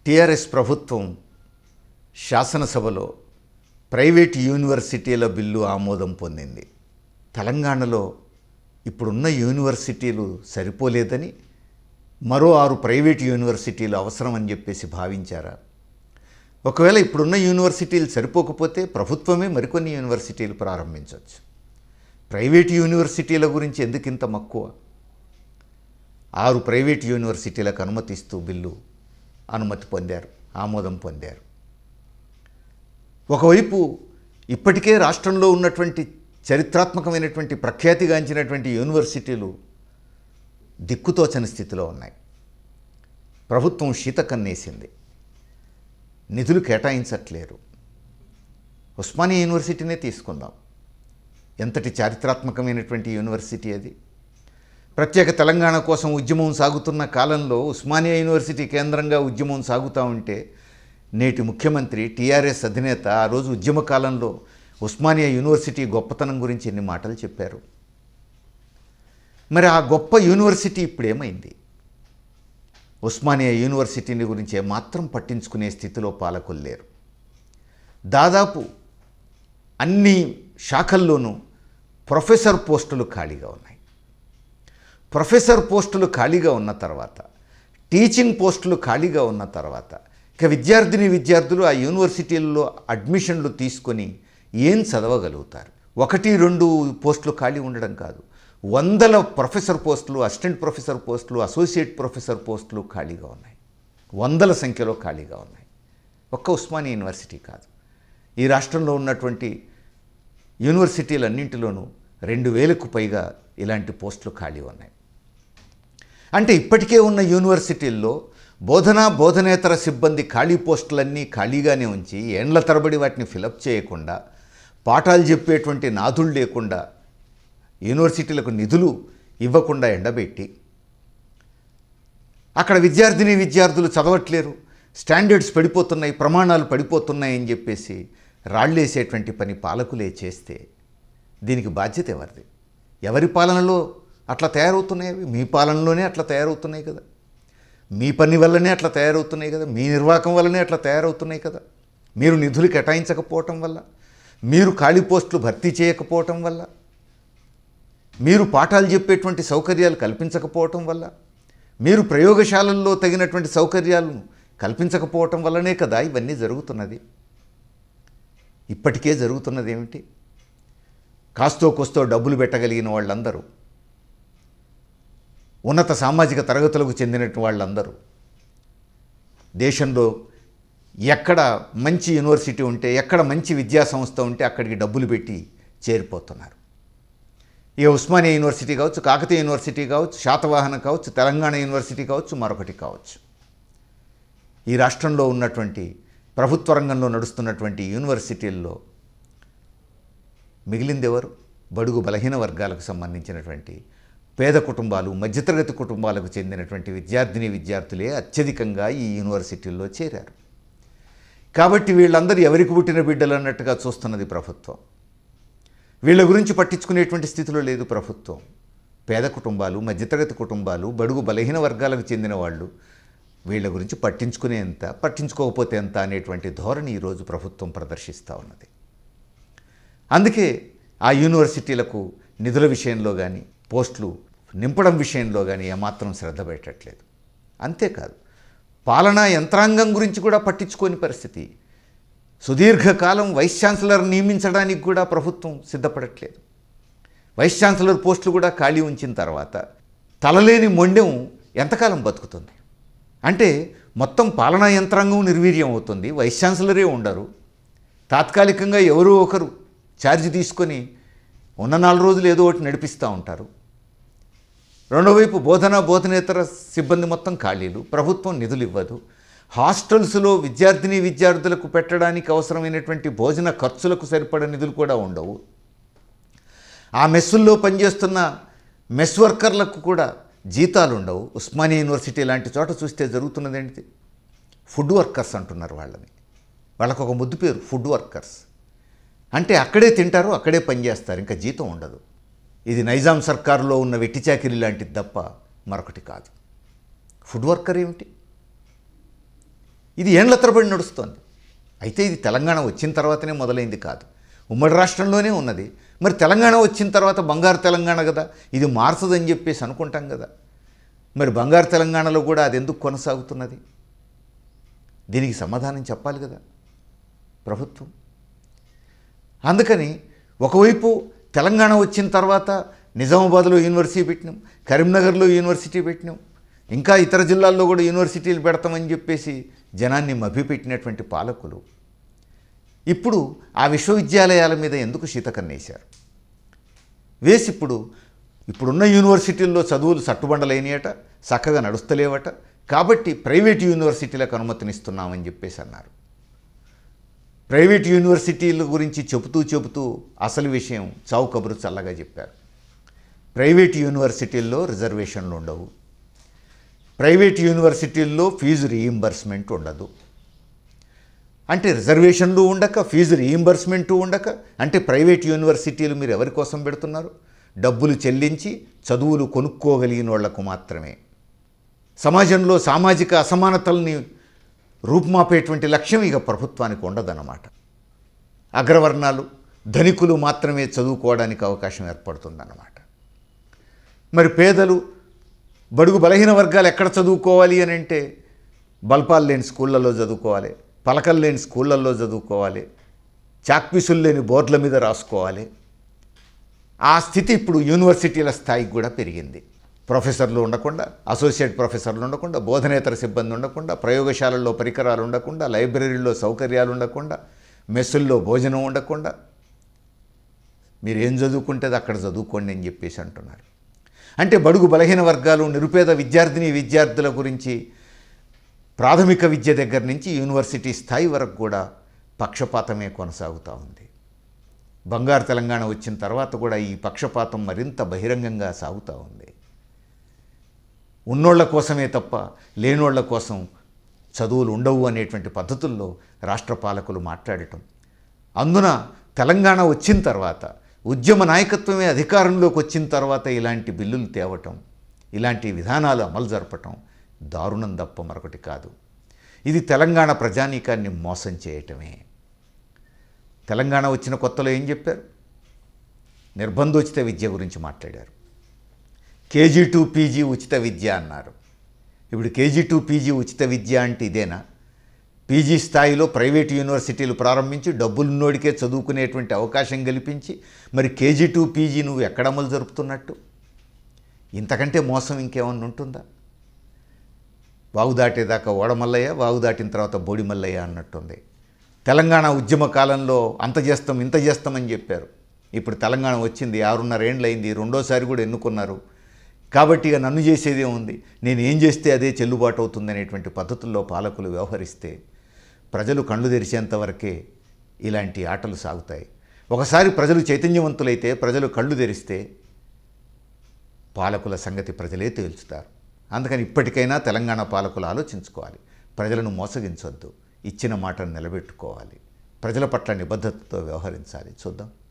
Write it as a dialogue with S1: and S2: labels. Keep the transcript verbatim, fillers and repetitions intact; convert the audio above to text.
S1: TRS ప్రభుత్వం శాసనసభలో private యూనివర్సిటీల బిల్లు ఆమోదం పొందింది. తెలంగాణలో ఇప్పుడున్న యూనివర్సిటీలు సరిపోలేదని మరో ఆరు ప్రైవేట్ యూనివర్సిటీలు అవసరమని చెప్పేసి భావించారా? ఒకవేళ ఇప్పుడున్న యూనివర్సిటీలు సరిపోకపోతే ప్రభుత్వమే మరికొన్ని యూనివర్సిటీలు ప్రారంభించవచ్చు. ప్రైవేట్ యూనివర్సిటీల గురించి ఎందుకు ఇంత మక్కువ? ఆరు ప్రైవేట్ యూనివర్సిటీలకు అనుమతిస్తూ బిల్లు అనుమతి పొందారు, ఆమోదం పొందారు. ఒకవైపు ఇప్పటికే రాష్ట్రంలో ఉన్నటువంటి చరిత్రాత్మకమైనటువంటి ప్రఖ్యాతిగాంచినటువంటి యూనివర్సిటీలు దిక్కుతోచని స్థితిలో ఉన్నాయి. ప్రభుత్వం శీతకన్నేసింది, నిధులు కేటాయించట్లేరు. ఉస్మానియా యూనివర్సిటీనే తీసుకుందాం. ఎంతటి చారిత్రాత్మకమైనటువంటి యూనివర్సిటీ అది. ప్రత్యేక తెలంగాణ కోసం ఉద్యమం సాగుతున్న కాలంలో ఉస్మానియా యూనివర్సిటీ కేంద్రంగా ఉద్యమం సాగుతూ ఉంటే నేటి ముఖ్యమంత్రి టీఆర్ఎస్ అధినేత ఆ రోజు ఉద్యమ కాలంలో ఉస్మానియా యూనివర్సిటీ గొప్పతనం గురించి ఎన్ని మాటలు చెప్పారు. మరి ఆ గొప్ప యూనివర్సిటీ ఇప్పుడు ఏమైంది? ఉస్మానియా యూనివర్సిటీని గురించి ఏమాత్రం పట్టించుకునే స్థితిలో పాలకులు లేరు. దాదాపు అన్ని శాఖల్లోనూ ప్రొఫెసర్ పోస్టులు ఖాళీగా ఉన్నాయి. ప్రొఫెసర్ పోస్టులు ఖాళీగా ఉన్న తర్వాత, టీచింగ్ పోస్టులు ఖాళీగా ఉన్న తర్వాత ఇక విద్యార్థిని విద్యార్థులు ఆ యూనివర్సిటీల్లో అడ్మిషన్లు తీసుకొని ఏం చదవగలుగుతారు? ఒకటి రెండు పోస్టులు ఖాళీ ఉండడం కాదు, వందల ప్రొఫెసర్ పోస్టులు, అసిస్టెంట్ ప్రొఫెసర్ పోస్టులు, అసోసియేట్ ప్రొఫెసర్ పోస్టులు ఖాళీగా ఉన్నాయి. వందల సంఖ్యలో ఖాళీగా ఉన్నాయి. ఒక్క ఉస్మానియా యూనివర్సిటీ కాదు, ఈ రాష్ట్రంలో ఉన్నటువంటి యూనివర్సిటీలన్నింటిలోనూ రెండు వేలకు పైగా ఇలాంటి పోస్టులు ఖాళీ ఉన్నాయి. అంటే ఇప్పటికే ఉన్న యూనివర్సిటీల్లో బోధనా బోధనేతర సిబ్బంది ఖాళీ పోస్టులన్నీ ఖాళీగానే ఉంచి ఏండ్ల తరబడి వాటిని ఫిలప్ చేయకుండా, పాఠాలు చెప్పేటువంటి నాథులు లేకుండా, యూనివర్సిటీలకు నిధులు ఇవ్వకుండా ఎండబెట్టి అక్కడ విద్యార్థిని విద్యార్థులు చదవట్లేరు, స్టాండర్డ్స్ పడిపోతున్నాయి, ప్రమాణాలు పడిపోతున్నాయి అని చెప్పేసి రాళ్ళేసేటువంటి పని పాలకులే చేస్తే దీనికి బాధ్యత ఎవరిది? ఎవరి పాలనలో అట్లా తయారవుతున్నాయి? మీ పాలనలోనే అట్లా తయారవుతున్నాయి కదా, మీ పని వల్లనే అట్లా తయారవుతున్నాయి కదా, మీ నిర్వాహకం వల్లనే అట్లా తయారవుతున్నాయి కదా. మీరు నిధులు కేటాయించకపోవటం వల్ల, మీరు ఖాళీ పోస్టులు భర్తీ చేయకపోవటం వల్ల, మీరు పాఠాలు చెప్పేటువంటి సౌకర్యాలు కల్పించకపోవటం వల్ల, మీరు ప్రయోగశాలల్లో తగినటువంటి సౌకర్యాలను కల్పించకపోవటం వల్లనే కదా ఇవన్నీ జరుగుతున్నది. ఇప్పటికే జరుగుతున్నది ఏమిటి? కాస్తో కోస్తో డబ్బులు పెట్టగలిగిన వాళ్ళందరూ, ఉన్నత సామాజిక తరగతులకు చెందిన వాళ్ళందరూ దేశంలో ఎక్కడ మంచి యూనివర్సిటీ ఉంటే, ఎక్కడ మంచి విద్యా సంస్థ ఉంటే అక్కడికి డబ్బులు పెట్టి చేరిపోతున్నారు. ఇక ఉస్మానియా యూనివర్సిటీ కావచ్చు, కాకతీయ యూనివర్సిటీ కావచ్చు, శాతవాహన కావచ్చు, తెలంగాణ యూనివర్సిటీ కావచ్చు, మరొకటి కావచ్చు. ఈ రాష్ట్రంలో ఉన్నటువంటి ప్రభుత్వ రంగంలో నడుస్తున్నటువంటి యూనివర్సిటీల్లో మిగిలిందెవరు? బడుగు బలహీన వర్గాలకు సంబంధించినటువంటి పేద కుటుంబాలు, మధ్యతరగతి కుటుంబాలకు చెందినటువంటి విద్యార్థిని విద్యార్థులే అత్యధికంగా ఈ యూనివర్సిటీల్లో చేరారు. కాబట్టి వీళ్ళందరూ ఎవరికి పుట్టిన బిడ్డలు అన్నట్టుగా చూస్తున్నది ప్రభుత్వం. వీళ్ళ గురించి పట్టించుకునేటువంటి స్థితిలో లేదు ప్రభుత్వం. పేద కుటుంబాలు, మధ్యతరగతి కుటుంబాలు, బడుగు బలహీన వర్గాలకు చెందిన వాళ్ళు, వీళ్ళ గురించి పట్టించుకునే ఎంత, పట్టించుకోకపోతే ఎంత అనేటువంటి ధోరణి ఈరోజు ప్రభుత్వం ప్రదర్శిస్తూ ఉన్నది. అందుకే ఆ యూనివర్సిటీలకు నిధుల విషయంలో కానీ, పోస్టులు నింపడం విషయంలో కానీ ఏమాత్రం శ్రద్ధ పెట్టట్లేదు. అంతేకాదు, పాలనా యంత్రాంగం గురించి కూడా పట్టించుకోని పరిస్థితి. సుదీర్ఘకాలం వైస్ ఛాన్సలర్ నియమించడానికి కూడా ప్రభుత్వం సిద్ధపడట్లేదు. వైస్ ఛాన్సలర్ పోస్టులు కూడా ఖాళీ ఉంచిన తర్వాత తలలేని మొండెం ఎంతకాలం బతుకుతుంది? అంటే మొత్తం పాలనా యంత్రాంగం నిర్వీర్యం అవుతుంది, వైస్ ఛాన్సలరే ఉండరు. తాత్కాలికంగా ఎవరో ఒకరు ఛార్జ్ తీసుకొని ఉన్న నాలుగు రోజులు ఏదో ఒకటి నడిపిస్తూ ఉంటారు. రెండో వైపు బోధన బోధనేతర సిబ్బంది మొత్తం ఖాళీలు, ప్రభుత్వం నిధులు ఇవ్వదు. హాస్టల్స్లో విద్యార్థిని విద్యార్థులకు పెట్టడానికి అవసరమైనటువంటి భోజన ఖర్చులకు సరిపడ నిధులు కూడా ఉండవు. ఆ మెస్సుల్లో పనిచేస్తున్న మెస్ వర్కర్లకు కూడా జీతాలు ఉండవు. ఉస్మానియా యూనివర్సిటీ లాంటి చోట చూస్తే జరుగుతున్నది ఏంటి? ఫుడ్ వర్కర్స్ అంటున్నారు వాళ్ళని. వాళ్ళకు ఒక ముద్దు పేరు ఫుడ్ వర్కర్స్. అంటే అక్కడే తింటారు, అక్కడే పనిచేస్తారు, ఇంకా జీతం ఉండదు. ఇది నైజాం సర్కారులో ఉన్న వెట్టి చాకిరీ లాంటిది తప్ప మరొకటి కాదు. ఫుడ్ వర్కర్ ఏమిటి? ఇది ఏండ్ల తరబడి నడుస్తోంది. అయితే ఇది తెలంగాణ వచ్చిన తర్వాతనే మొదలైంది కాదు, ఉమ్మడి రాష్ట్రంలోనే ఉన్నది. మరి తెలంగాణ వచ్చిన తర్వాత బంగారు తెలంగాణ కదా, ఇది మారుతుందని చెప్పేసి అనుకుంటాం కదా. మరి బంగారు తెలంగాణలో కూడా అది ఎందుకు కొనసాగుతున్నది? దీనికి సమాధానం చెప్పాలి కదా ప్రభుత్వం. అందుకని ఒకవైపు తెలంగాణ వచ్చిన తర్వాత నిజామాబాద్లో యూనివర్సిటీ పెట్టినాం, కరీంనగర్లో యూనివర్సిటీ పెట్టినాం, ఇంకా ఇతర జిల్లాల్లో కూడా యూనివర్సిటీలు పెడతామని చెప్పేసి జనాన్ని మభ్యపెట్టినటువంటి పాలకులు ఇప్పుడు ఆ విశ్వవిద్యాలయాల మీద ఎందుకు శీతకన్నేశారు వేసి ఇప్పుడు ఇప్పుడున్న యూనివర్సిటీల్లో చదువులు సట్టుబండలేనియట, చక్కగా నడుస్తలేవట, కాబట్టి ప్రైవేట్ యూనివర్సిటీలకు అనుమతినిస్తున్నామని చెప్పేసి అన్నారు. ప్రైవేట్ యూనివర్సిటీల గురించి చెబుతూ చెబుతూ అసలు విషయం చావు కబురు చల్లగా చెప్పారు. ప్రైవేట్ యూనివర్సిటీల్లో రిజర్వేషన్లు ఉండవు, ప్రైవేట్ యూనివర్సిటీల్లో ఫీజు రీయింబర్స్మెంట్ ఉండదు. అంటే రిజర్వేషన్లు ఉండక ఫీజు రీయింబర్స్మెంటు ఉండక అంటే ప్రైవేట్ యూనివర్సిటీలు మీరు ఎవరి కోసం పెడుతున్నారు? డబ్బులు చెల్లించి చదువులు కొనుక్కోగలిగిన వాళ్లకు మాత్రమే. సమాజంలో సామాజిక అసమానతల్ని రూపుమాపేటువంటి లక్ష్యం ఇక ప్రభుత్వానికి ఉండదన్నమాట. అగ్రవర్ణాలు ధనికులు మాత్రమే చదువుకోవడానికి అవకాశం ఏర్పడుతుందన్నమాట. మరి పేదలు బడుగు బలహీన వర్గాలు ఎక్కడ చదువుకోవాలి అని అంటే బల్పాలు లేని స్కూళ్ళల్లో చదువుకోవాలి, పలకలు లేని స్కూళ్ళల్లో చదువుకోవాలి, చాక్పీసులు లేని బోర్డుల మీద రాసుకోవాలి. ఆ స్థితి ఇప్పుడు యూనివర్సిటీల స్థాయికి కూడా పెరిగింది. ప్రొఫెసర్లు ఉండకుండా, అసోసియేట్ ప్రొఫెసర్లు ఉండకుండా, బోధనేతర సిబ్బంది ఉండకుండా, ప్రయోగశాలల్లో పరికరాలు ఉండకుండా, లైబ్రరీల్లో సౌకర్యాలు ఉండకుండా, మెస్సుల్లో భోజనం ఉండకుండా, మీరు ఏం చదువుకుంటే అక్కడ చదువుకోండి అని చెప్పేసి అంటున్నారు. అంటే బడుగు బలహీన వర్గాలు నిరుపేద విద్యార్థిని విద్యార్థుల గురించి ప్రాథమిక విద్య దగ్గర నుంచి యూనివర్సిటీ స్థాయి వరకు కూడా పక్షపాతమే కొనసాగుతూ ఉంది. బంగారు తెలంగాణ వచ్చిన తర్వాత కూడా ఈ పక్షపాతం మరింత బహిరంగంగా సాగుతూ ఉంది. ఉన్నోళ్ల కోసమే తప్ప లేనోళ్ల కోసం చదువులు ఉండవు అనేటువంటి పద్ధతుల్లో రాష్ట్ర పాలకులు మాట్లాడటం, అందున తెలంగాణ వచ్చిన తర్వాత ఉద్యమ నాయకత్వమే అధికారంలోకి వచ్చిన తర్వాత ఇలాంటి బిల్లులు తేవటం, ఇలాంటి విధానాలు అమలు జరపటం దారుణం తప్ప మరొకటి కాదు. ఇది తెలంగాణ ప్రజానీకాన్ని మోసం చేయటమే. తెలంగాణ వచ్చిన కొత్తలో ఏం చెప్పారు? నిర్బంధోచిత విద్య గురించి మాట్లాడారు. కేజీ టు పీజీ ఉచిత విద్య అన్నారు. ఇప్పుడు కేజీ టు పీజీ ఉచిత విద్య అంటే ఇదేనా? పీజీ స్థాయిలో ప్రైవేట్ యూనివర్సిటీలు ప్రారంభించి డబ్బులున్నోడికే చదువుకునేటువంటి అవకాశం కల్పించి మరి కేజీ టు పీజీ నువ్వు ఎక్కడ అమలు జరుపుతున్నట్టు? ఇంతకంటే మోసం ఇంకేమన్నా ఉంటుందా? వాగు దాటేదాకా ఓడమల్లయ్య, వాగు దాటిన తర్వాత బోడిమల్లయ్య అన్నట్టుంది. తెలంగాణ ఉద్యమ కాలంలో అంత చేస్తాం ఇంత చేస్తామని చెప్పారు. ఇప్పుడు తెలంగాణ వచ్చింది, ఆరున్నర ఏండ్లు అయింది, రెండోసారి కూడా ఎన్నుకున్నారు. కాబట్టి ఇక నన్ను చేసేదే ఉంది, నేను ఏం చేస్తే అదే చెల్లుబాటు అవుతుంది అనేటువంటి పద్ధతుల్లో పాలకులు వ్యవహరిస్తే ప్రజలు కళ్ళు తెరిచేంత వరకే ఇలాంటి ఆటలు సాగుతాయి. ఒకసారి ప్రజలు చైతన్యవంతులైతే, ప్రజలు కళ్ళు తెరిస్తే పాలకుల సంగతి ప్రజలే తేల్చుతారు. అందుకని ఇప్పటికైనా తెలంగాణ పాలకులు ఆలోచించుకోవాలి. ప్రజలను మోసగించొద్దు, ఇచ్చిన మాటను నిలబెట్టుకోవాలి, ప్రజల పట్ల నిబద్ధతతో వ్యవహరించాలి. చూద్దాం.